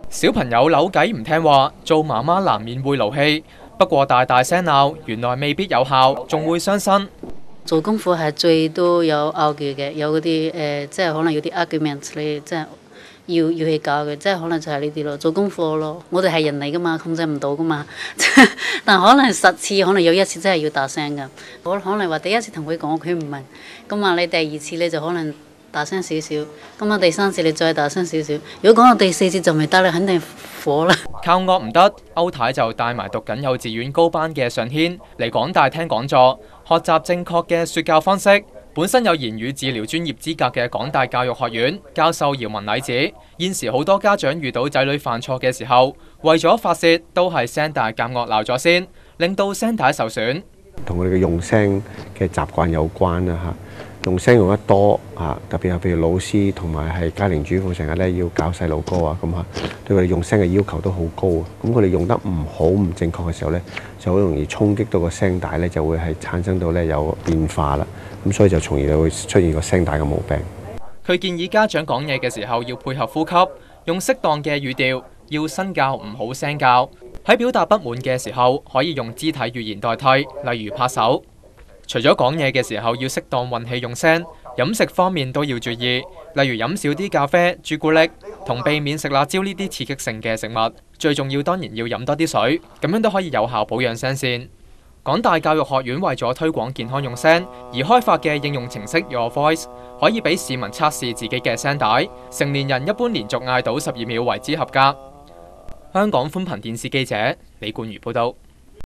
小朋友扭計唔聽話，做媽媽難免會勞氣。不過大聲鬧，原來未必有效，仲會傷身。 做功課係最多有拗撬嘅，有嗰啲即係可能有啲 argument 你即係要去搞嘅，即係可能就係呢啲咯。做功課咯，我哋係人嚟噶嘛，控制唔到噶嘛。但可能10次，可能有1次真係要大聲噶。可能話第一次同佢講，佢唔明，咁啊你第2次你就可能大聲少少，咁啊第3次你再大聲少少。如果講到第4次就未得，你肯定火啦。 靠惡唔得，歐太就帶埋讀緊幼稚園高班嘅尚軒嚟港大聽講座，學習正確嘅說教方式。本身有言語治療專業資格嘅港大教育學院教授姚文禮指，現時好多家長遇到仔女犯錯嘅時候，為咗發泄都係聲大夾惡鬧咗先，令到聲帶受損。 同佢哋嘅用聲嘅習慣有關啦嚇。用聲用得多啊，特別係譬如老師同埋係家庭主婦成日咧要教細路哥啊咁嚇，對佢哋用聲嘅要求都好高啊。咁佢哋用得唔好唔正確嘅時候咧，就好容易衝擊到個聲帶咧，就會係產生到咧有變化啦。咁所以就從而就會出現個聲帶嘅毛病。 佢建議家長講嘢嘅時候要配合呼吸，用適當嘅語調，要身教唔好聲教。喺表達不滿嘅時候，可以用肢體語言代替，例如拍手。除咗講嘢嘅時候要適當運氣用聲，飲食方面都要注意，例如飲少啲咖啡、朱古力，同避免食辣椒呢啲刺激性嘅食物。最重要當然要飲多啲水，咁樣都可以有效保養聲線。港大教育學院為咗推廣健康用聲而開發嘅應用程式 Your Voice， 可以俾市民測試自己嘅聲帶，成年人一般連續嗌到12秒為之合格。香港寬頻電視記者李冠如報道。